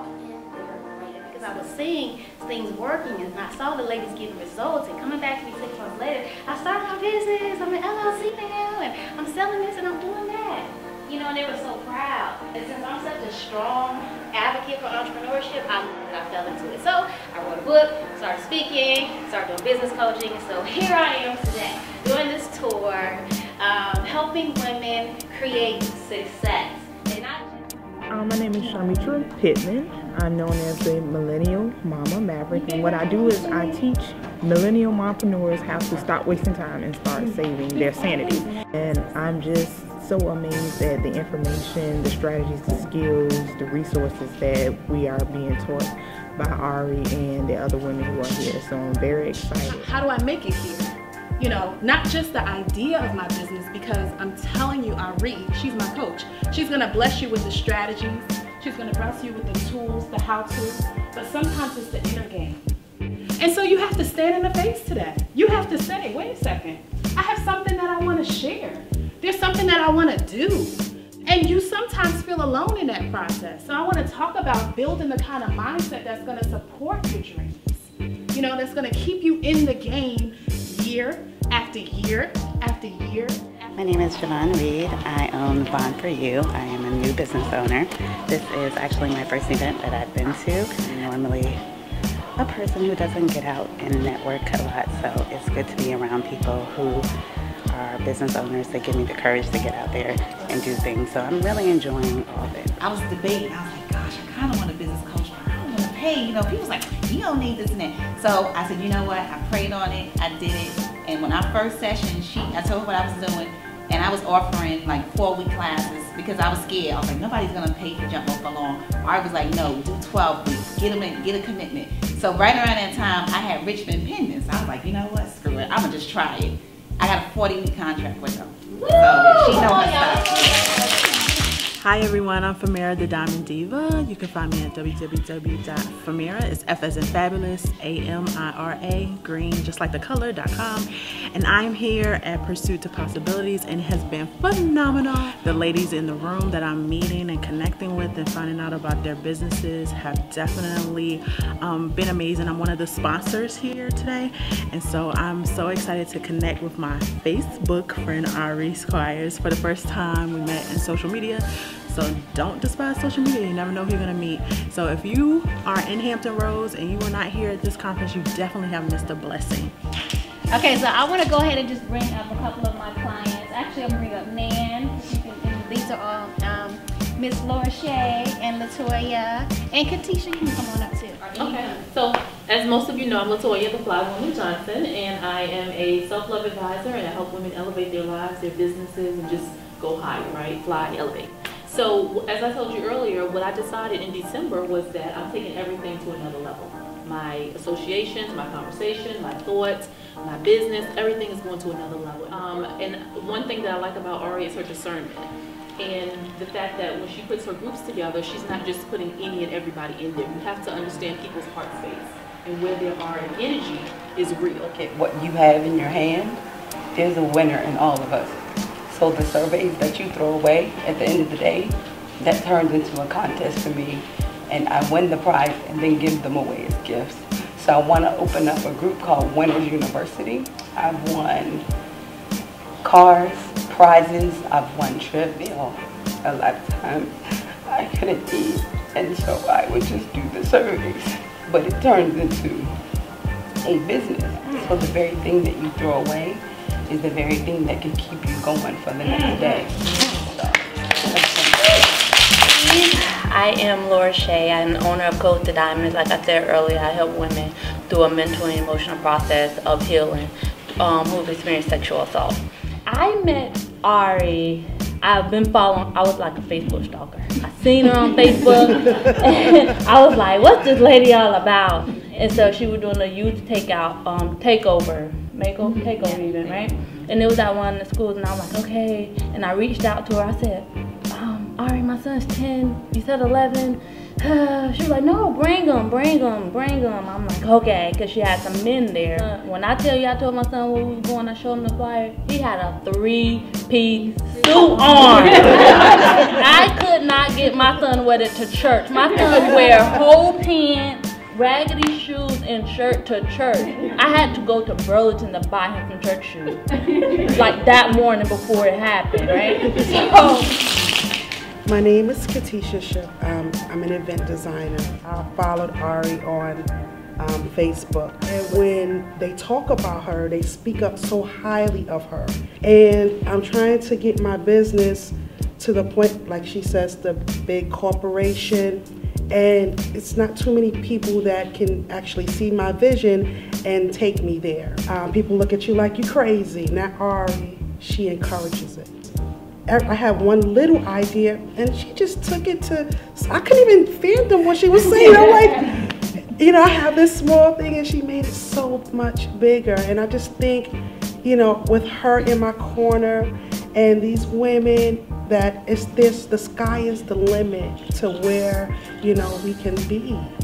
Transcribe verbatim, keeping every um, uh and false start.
off in their brand because I was seeing things working and I saw the ladies getting results and coming back to me six months later. I started my business, I'm an L L C now, and I'm selling this and I'm doing that. You know, and they were so proud. And since I'm such a strong advocate for entrepreneurship, I, I fell into it. So I wrote a book, started speaking, started doing business coaching. So here I am today, doing this tour, um, helping women create success. And I Um, my name is Shamitra Pittman. I'm known as the Millennial Mama Maverick, and what I do is I teach millennial mompreneurs how to stop wasting time and start saving their sanity. And I'm just so amazed at the information, the strategies, the skills, the resources that we are being taught by Ari and the other women who are here. So I'm very excited. How do I make it here? You know, not just the idea of my business, because I'm telling you, Ari, she's my coach. She's gonna bless you with the strategies. She's gonna bless you with the tools, the how-tos, but sometimes it's the inner game. And so you have to stand in the face to that. You have to say, wait a second, I have something that I wanna share. There's something that I wanna do. And you sometimes feel alone in that process. So I wanna talk about building the kind of mindset that's gonna support your dreams. You know, that's gonna keep you in the game year after year after year. My name is Javon Reed. I own Bond for You. I am a new business owner. This is actually my first event that I've been to. I'm normally a person who doesn't get out and network a lot, so it's good to be around people who are business owners that give me the courage to get out there and do things. So I'm really enjoying all of it. I was debating. I was like, gosh, I kind of want a business coach, but I don't want to pay. You know, people was like, you don't need this and that. So I said, you know what? I prayed on it. I did it. And when our first session, she, I told her what I was doing, and I was offering like four-week classes because I was scared. I was like, nobody's gonna pay for jump rope for long. I was like, no, do twelve weeks. Get them in, get a commitment. So right around that time, I had Richmond Pendants. I was like, you know what? Screw it. I'm gonna just try it. I got a forty-week contract with them. So she knows her stuff. Hi everyone, I'm Famira the Diamond Diva. You can find me at w w w dot famira, it's F as in fabulous, A M I R A, green, just like the color, dot com. And I'm here at Pursuit to Possibilities, and it has been phenomenal. The ladies in the room that I'm meeting and connecting with and finding out about their businesses have definitely um, been amazing. I'm one of the sponsors here today, and so I'm so excited to connect with my Facebook friend Ari Squires. For the first time, we met in social media. So don't despise social media, you never know who you're gonna meet. So if you are in Hampton Roads and you were not here at this conference, you definitely have missed a blessing. Okay, so I want to go ahead and just bring up a couple of my clients. Actually, I'm gonna bring up Nan. You can, and these are all um, Miss Laura Shea and Latoya and Katisha. You can come on up too. Okay, so as most of you know, I'm Latoya the Fly Woman Johnson, and I am a self-love advisor, and I help women elevate their lives, their businesses, and just go higher, right? Fly, elevate. So as I told you earlier, what I decided in December was that I'm taking everything to another level. My associations, my conversation, my thoughts, my business, everything is going to another level. Um, and one thing that I like about Ari is her discernment. And the fact that when she puts her groups together, she's not just putting any and everybody in there. You have to understand people's heart space and where they are, and energy is real. Look at what you have in your hand. There's a winner in all of us. So the surveys that you throw away at the end of the day, that turns into a contest for me, and I win the prize and then give them away as gifts. So I want to open up a group called Winners University. I've won cars, prizes, I've won trips, you know, a lifetime. I couldn't eat, and so I would just do the surveys. But it turns into a business. So the very thing that you throw away is the very thing that can keep you going for the next day. So, I am Laura Shea. I'm the owner of Code to Diamonds. Like I said earlier, I help women through a mental and emotional process of healing um, who've experienced sexual assault. I met Ari. I've been following, I was like a Facebook stalker. I seen her on Facebook, and I was like, what's this lady all about? And so she was doing a youth takeout, um, takeover, makeover, takeover even, right? And it was at one of the schools, and I was like, okay. And I reached out to her, I said, um, Ari, my son's ten, you said eleven. She was like, no, bring them, bring them, bring them. I'm like, okay, because she had some men there. When I tell you I told my son where we was going, I showed him the flyer, he had a three-piece suit on. I could not get get my son wear it to church. My son wear whole pants, raggedy shoes, and shirt to church. I had to go to Burlington to buy him some church shoes. Like that morning before it happened, right? So, my name is Katisha Ship. Um, I'm an event designer. I followed Ari on um, Facebook. And when they talk about her, they speak up so highly of her. And I'm trying to get my business to the point, like she says, the big corporation. And it's not too many people that can actually see my vision and take me there. Um, people look at you like you're crazy. Not Ari, she encourages it. I had one little idea and she just took it to, I couldn't even fathom what she was saying. I'm like, you know, I have this small thing and she made it so much bigger. And I just think, you know, with her in my corner and these women, that it's this, the sky is the limit to where, you know, we can be.